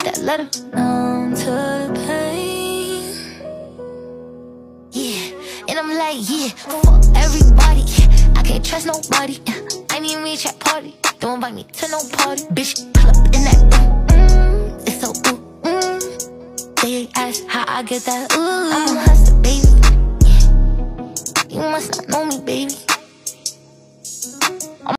that letter. Numb to the pain. Yeah, and I'm like, yeah, fuck everybody. I can't trust nobody. I need me a chat party. Don't invite me to no party. Bitch, pull up in that it's so ooh. They ask how I get that ooh. I'm a hustler, baby. Yeah. You must not know me, baby.